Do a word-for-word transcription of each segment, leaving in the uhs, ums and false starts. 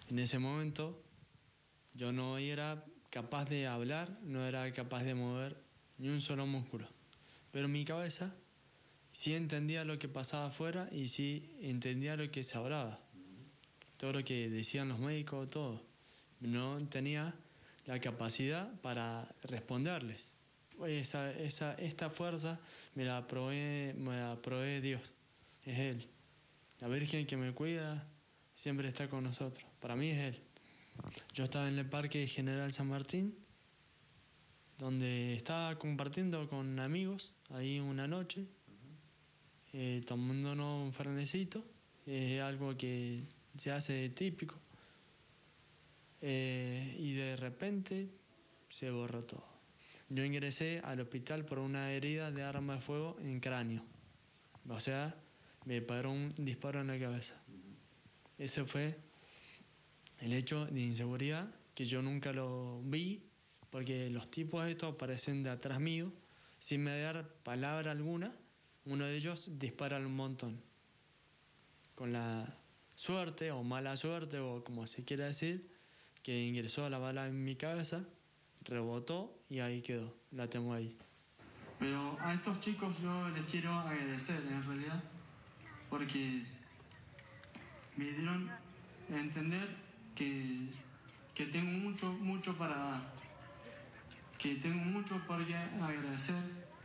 En ese momento yo no era capaz de hablar, no era capaz de mover ni un solo músculo. Pero mi cabeza sí entendía lo que pasaba afuera y sí entendía lo que se hablaba. Todo lo que decían los médicos, todo. No tenía la capacidad para responderles. Esa, esa, esta fuerza me la provee, me la provee Dios, es Él. La Virgen que me cuida siempre está con nosotros. Para mí es Él. Yo estaba en el Parque General San Martín, donde estaba compartiendo con amigos ahí una noche, eh, tomándonos un fernecito, es algo que se hace típico, eh, y de repente se borró todo. Yo ingresé al hospital por una herida de arma de fuego en cráneo, o sea, me paró un disparo en la cabeza. Ese fue el hecho de inseguridad, que yo nunca lo vi, porque los tipos estos aparecen de atrás mío, sin me dar palabra alguna. Uno de ellos dispara un montón, con la suerte o mala suerte, o como se quiera decir, que ingresó la bala en mi cabeza, rebotó y ahí quedó, la tengo ahí. Pero a estos chicos yo les quiero agradecer en realidad, porque me dieron a entender que, que tengo mucho, mucho para dar, que tengo mucho por qué agradecer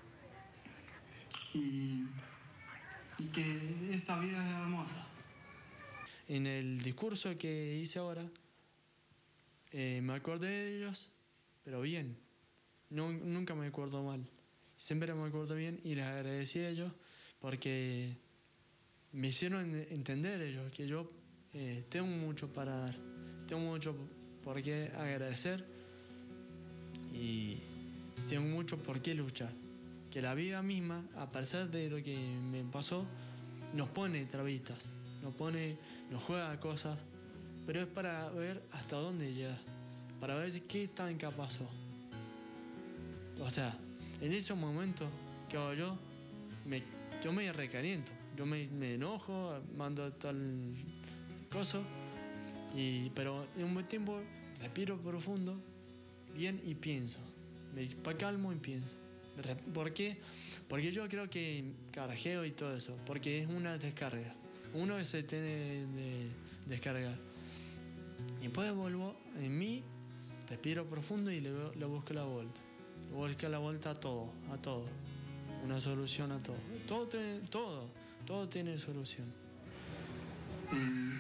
y, y que esta vida es hermosa. En el discurso que hice ahora, eh, me acordé de ellos, pero bien, no, nunca me acuerdo mal, siempre me acuerdo bien y les agradecí a ellos porque me hicieron entender ellos que yo eh, tengo mucho para dar, tengo mucho por qué agradecer y tengo mucho por qué luchar. Que la vida misma, a pesar de lo que me pasó, nos pone trabitas, nos pone, nos juega cosas, pero es para ver hasta dónde llega, para ver qué tan capaz sos. O sea, en esos momentos que hago yo, me, yo me recaliento, yo me, me enojo, mando tal cosa, y, pero en un buen tiempo respiro profundo, bien y pienso, me calmo y pienso. ¿Por qué? Porque yo creo que carajeo y todo eso, porque es una descarga, uno se tiene de descargar. Y después vuelvo en mí, respiro profundo y le, le busco la vuelta. Le busco la vuelta a todo, a todo. Una solución a todo. Todo tiene, todo, todo tiene solución. Eh,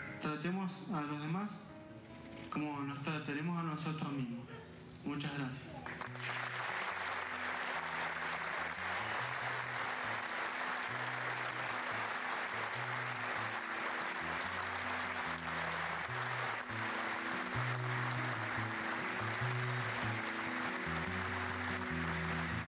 tratemos a los demás como nos trataremos a nosotros mismos. Muchas gracias.